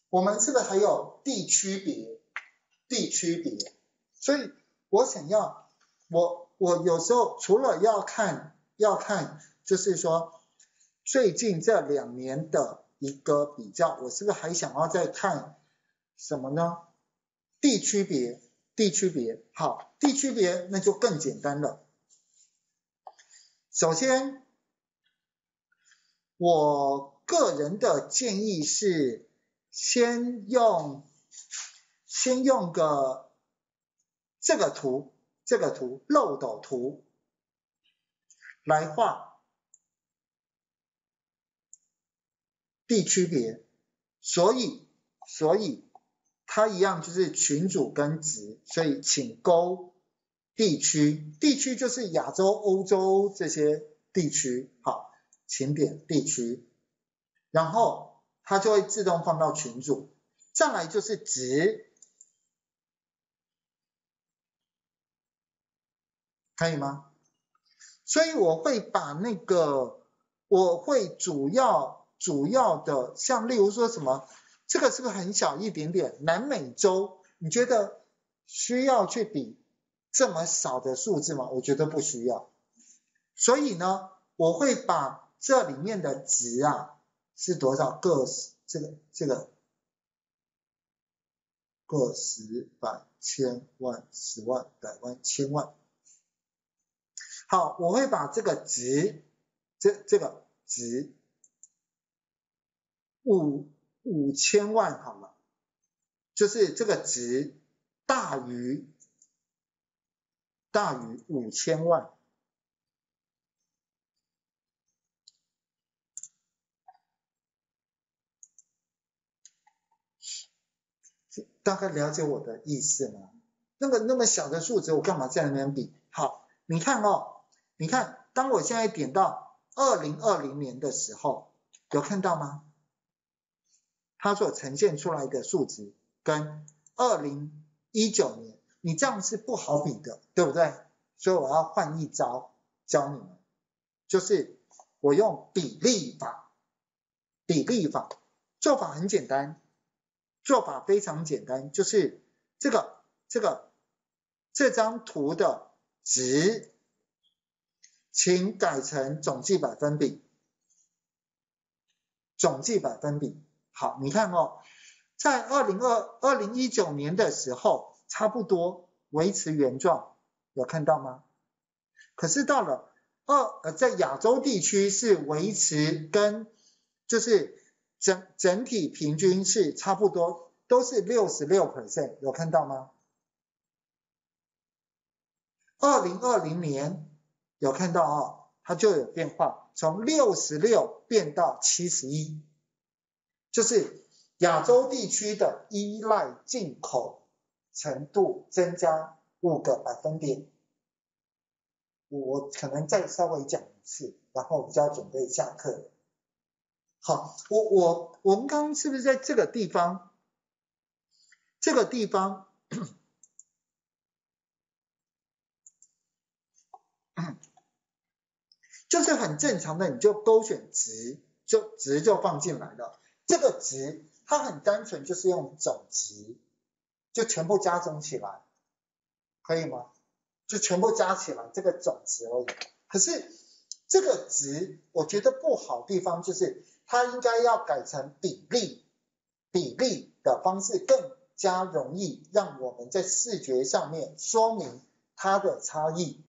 我们是不是还有地区别？地区别，所以我想要，我有时候除了要看，就是说最近这2年的一个比较，我是不是还想要再看什么呢？地区别，好，地区别那就更简单了。首先，我个人的建议是先用个这个图漏斗图来画地区别，所以它一样就是群组跟值，所以请勾地区，地区就是亚洲、欧洲这些地区，好，请点地区，然后它就会自动放到群组。再来就是值，可以吗？所以我会把那个，我会主要的，像例如说什么，这个是不是很小一点点？南美洲，你觉得需要去比这么少的数字吗？我觉得不需要。所以呢，我会把这里面的值啊是多少个，这个个十百千万十万百万千万。好，我会把这个值，这个值5000万好了，就是这个值大于5000万。大概了解我的意思吗？那么小的数值，我干嘛在那边比？好，你看哦，你看，当我现在点到2020年的时候，有看到吗？它所呈现出来的数值跟2019年，你这样是不好比的，对不对？所以我要换一招教你们，就是我用比例法。做法很简单，做法非常简单，就是这张图的值，请改成总计百分比。好，你看哦，在2019年的时候，差不多维持原状，有看到吗？可是到了在亚洲地区是维持跟就是整体平均是差不多，都是66%，有看到吗？2020年有看到哦，它就有变化，从66变到71，就是亚洲地区的依赖进口程度增加5个百分点。我可能再稍微讲一次，然后我就要准备下课了。好，我们刚刚是不是在这个地方就是很正常的，你就勾选值，值就放进来了。这个值它很单纯，就是用总值，就全部加总起来，可以吗？就全部加起来这个总值而已。可是这个值我觉得不好的地方就是它应该要改成比例的方式，更加容易让我们在视觉上面说明它的差异。